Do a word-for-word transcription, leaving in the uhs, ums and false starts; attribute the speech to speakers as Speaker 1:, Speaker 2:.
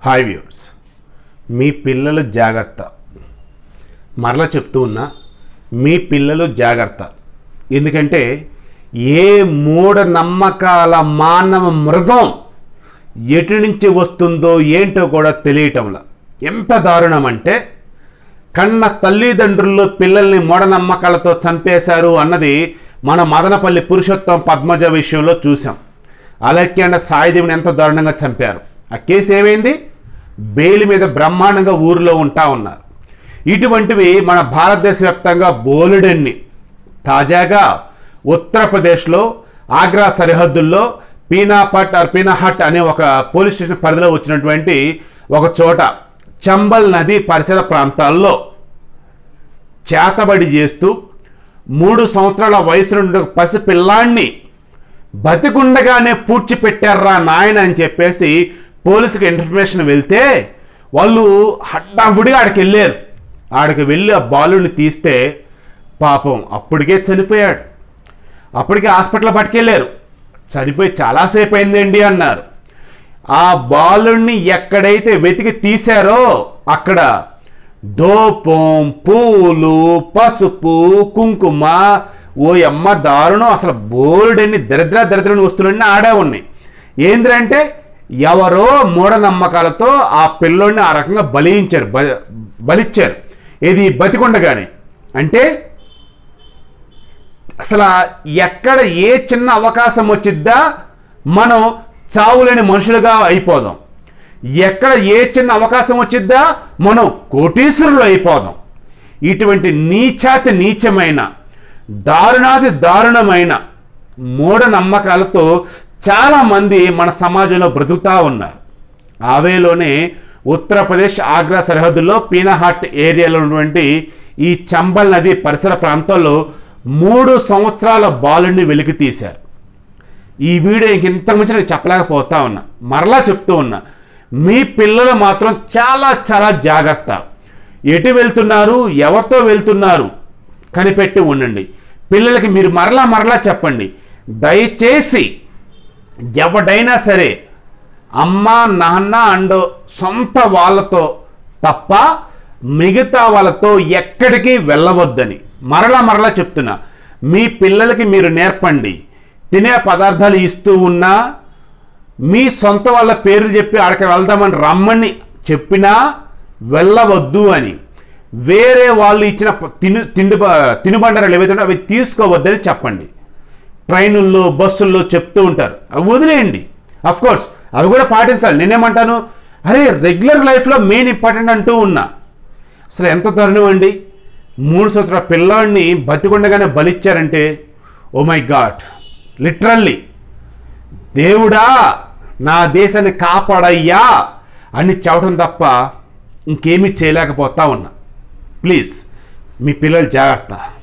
Speaker 1: Hi viewers, మీ పిల్లలు జాగ్రత్త. మరలా చెప్తూ ఉన్నా, మీ పిల్లలు జాగ్రత్త. ఎందుకంటే ఏ మూఢ నమ్మకాల మానవ మృగం ఎటు నుంచి వస్తుందో ఏంటో కూడా తెలియటంలా. ఎంత దారుణం అంటే, కన్న తల్లిదండ్రులు పిల్లల్ని మూఢనమ్మకాలతో చంపేశారు అన్నది మన మదనపల్లి పురుషోత్తం పద్మజ విషయంలో చూసాం. అలక్యండ సాయిదేవిని ఎంతో దారుణంగా చంపారు. ఆ కేసు ఏమైంది? బెయిల్ మీద బ్రహ్మాండంగా ఊరిలో ఉంటా ఉన్నారు. ఇటువంటివి మన భారతదేశ వ్యాప్తంగా బోలెడన్ని. తాజాగా ఉత్తరప్రదేశ్లో ఆగ్రా సరిహద్దుల్లో పీనాపట్ ఆర్ పీనాహట్ అనే ఒక పోలీస్ స్టేషన్ పరిధిలో వచ్చినటువంటి ఒక చోట చంబల్ నది పరిసర ప్రాంతాల్లో చేతబడి చేస్తూ మూడు సంవత్సరాల వయసు నుండి పసి పిల్లాన్ని బతికుండగానే పూడ్చిపెట్టారా నాయన అని చెప్పేసి పోలీసుకి ఇన్ఫర్మేషన్ వెళ్తే వాళ్ళు హడ్డాఫుడిగా ఆడికి వెళ్ళారు. ఆడికి వెళ్ళి ఆ బాలుని తీస్తే పాపం అప్పటికే చనిపోయాడు. అప్పటికే హాస్పిటల్ పట్టుకెళ్ళారు. చనిపోయి చాలాసేపు అయిందండి అన్నారు. ఆ బాలుని ఎక్కడైతే వెతికి తీశారో అక్కడ దోపం, పూలు, పసుపు, కుంకుమ, ఓ అమ్మ దారుణం. అసలు బోల్డన్ని దరిద్ర దరిద్రని వస్తువులన్నీ ఆడే ఉన్నాయి. ఏంద్రంటే ఎవరో మూఢనమ్మకాలతో ఆ పిల్లోడిని ఆ రకంగా బలించారు, బలిచ్చారు. ఇది బతికుండగానే. అంటే అసలు ఎక్కడ ఏ చిన్న అవకాశం వచ్చిద్దా మనం చావులేని మనుషులుగా అయిపోదాం. ఎక్కడ ఏ చిన్న అవకాశం వచ్చిద్దా మనం కోటీశ్వరులు అయిపోదాం. ఇటువంటి నీచాతి నీచమైన, దారుణాతి దారుణమైన మూఢనమ్మకాలతో చాలామంది మన సమాజంలో బ్రతుకుతూ ఉన్నారు. ఆవేలోనే ఉత్తరప్రదేశ్ ఆగ్రా సరిహద్దుల్లో పీనాహట్ ఏరియాలో ఉన్నటువంటి ఈ చంబల్ నది పరిసర ప్రాంతాల్లో మూడు సంవత్సరాల బాలుని వెలికి తీశారు. ఈ వీడియో ఇంత మంచి నేను చెప్పలేకపోతా ఉన్నా. మరలా చెప్తూ ఉన్నా, మీ పిల్లలు మాత్రం చాలా చాలా జాగ్రత్త. ఎటు వెళ్తున్నారు, ఎవరితో వెళ్తున్నారు కనిపెట్టి ఉండండి. పిల్లలకి మీరు మరలా మరలా చెప్పండి, దయచేసి ఎవడైనా సరే అమ్మ నాన్న అండ్ సొంత వాళ్ళతో తప్ప మిగతా వాళ్ళతో ఎక్కడికి వెళ్ళవద్దని మరలా మరలా చెప్తున్నా. మీ పిల్లలకి మీరు నేర్పండి. తినే పదార్థాలు ఇస్తూ ఉన్నా మీ సొంత వాళ్ళ పేర్లు చెప్పి ఆడికి వెళ్దామని రమ్మని చెప్పినా వెళ్ళవద్దు అని. వేరే వాళ్ళు ఇచ్చిన తిను తిండి తినుబండారాలు ఏవైతే అవి తీసుకోవద్దని చెప్పండి. ట్రైనుల్లో, బస్సుల్లో చెప్తూ ఉంటారు, అవి వదిలేయండి. అఫ్కోర్స్ అవి కూడా పాటించాలి. నేనేమంటాను, అరే రెగ్యులర్ లైఫ్లో మెయిన్ ఇంపార్టెంట్ అంటూ ఉన్నా. అసలు ఎంత దారుణం అండి. మూడు సంవత్సరాల పిల్లాడిని బతికుండగానే బలిచ్చారంటే, ఓ మై గాడ్, లిటరల్లీ దేవుడా నా దేశాన్ని కాపాడయ్యా అని చెప్పడం తప్ప ఇంకేమీ చేయలేకపోతా ఉన్నా. ప్లీజ్ మీ పిల్లలు జాగ్రత్త.